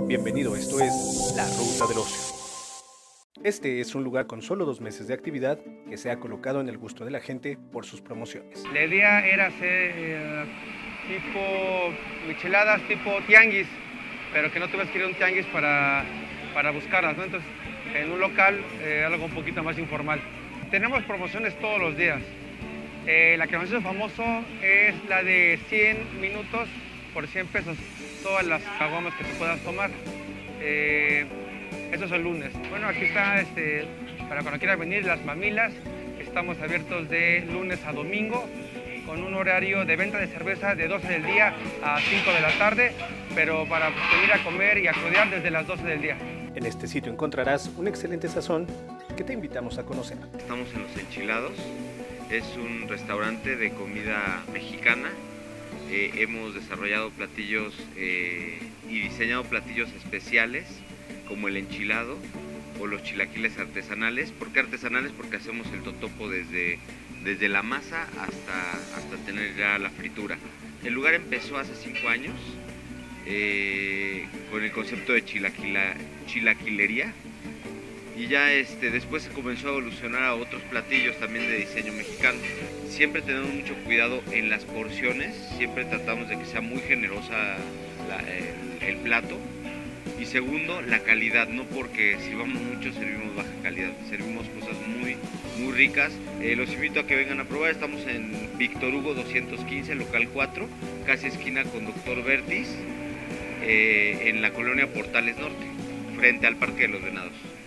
Bienvenido, esto es La Ruta del Ocio. Este es un lugar con solo 2 meses de actividad que se ha colocado en el gusto de la gente por sus promociones. La idea era hacer tipo micheladas, tipo tianguis, pero que no tuvieras que ir a un tianguis para buscarlas, ¿no? Entonces, en un local, algo un poquito más informal. Tenemos promociones todos los días. La que nos hizo famoso es la de 100 minutos por 100 pesos, todas las caguamas que te puedas tomar. Eso es el lunes. Bueno, aquí está, para cuando quieras venir, Las Mamilas. Estamos abiertos de lunes a domingo, con un horario de venta de cerveza de 12 del día a 5 de la tarde, pero para venir a comer y a crudear desde las 12 del día. En este sitio encontrarás un excelente sazón que te invitamos a conocer. Estamos en Los Enchilados, es un restaurante de comida mexicana. Hemos desarrollado platillos y diseñado platillos especiales como el enchilado o los chilaquiles artesanales. ¿Por qué artesanales? Porque hacemos el totopo desde la masa hasta tener ya la fritura. El lugar empezó hace 5 años con el concepto de chilaquilería, y ya después se comenzó a evolucionar a otros platillos también de diseño mexicano. Siempre tenemos mucho cuidado en las porciones, siempre tratamos de que sea muy generosa el plato. Y segundo, la calidad, no porque sirvamos mucho servimos baja calidad, servimos cosas muy ricas. Los invito a que vengan a probar. Estamos en Víctor Hugo 215, local 4, casi esquina con Doctor Vertis, en la colonia Portales Norte, frente al Parque de los Venados.